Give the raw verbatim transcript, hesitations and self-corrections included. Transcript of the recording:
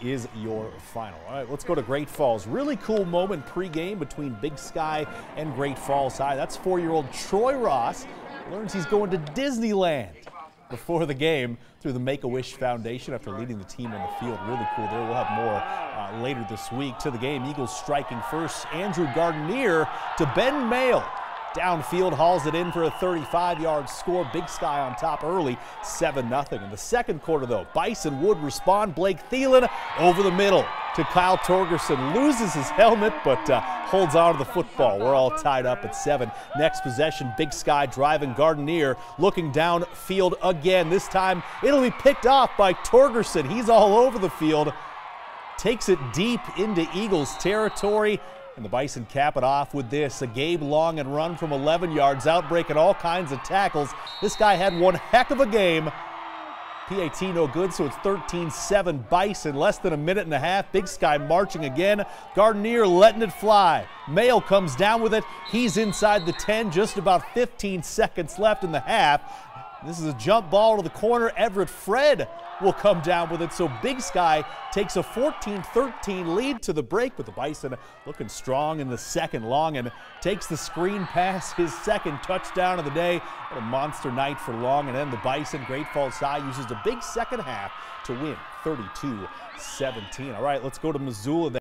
is your final. All right, let's go to Great Falls. Really cool moment pregame between Big Sky and Great Falls High. That's four-year-old Troy Ross learns he's going to Disneyland before the game through the Make-A-Wish Foundation after leading the team on the field. Really cool there. We'll have more uh, later this week. To the game, Eagles striking first. Andrew Gardenier to Ben Mayle. Downfield hauls it in for a thirty-five yard score. Big Sky on top early, seven nothing. In the second quarter, though, Bison would respond. Blake Thielen over the middle to Kyle Torgerson. Loses his helmet, but uh, holds on to the football. We're all tied up at seven. Next possession, Big Sky driving. Gardenier looking downfield again. This time, it'll be picked off by Torgerson. He's all over the field. Takes it deep into Eagles territory. And the Bison cap it off with this, a Gabe Long and run from eleven yards out, breaking all kinds of tackles. This guy had one heck of a game. P A T no good, so it's thirteen seven Bison. Less than a minute and a half. Big Sky marching again. Gardenier letting it fly. Mayle comes down with it. He's inside the ten, just about fifteen seconds left in the half. This is a jump ball to the corner. Everett Fred will come down with it. So Big Sky takes a fourteen thirteen lead to the break, but the Bison looking strong in the second. Long and takes the screen pass, his second touchdown of the day. What a monster night for Long. And then the Bison, Great Falls High, uses a big second half to win thirty-two seventeen. All right, let's go to Missoula.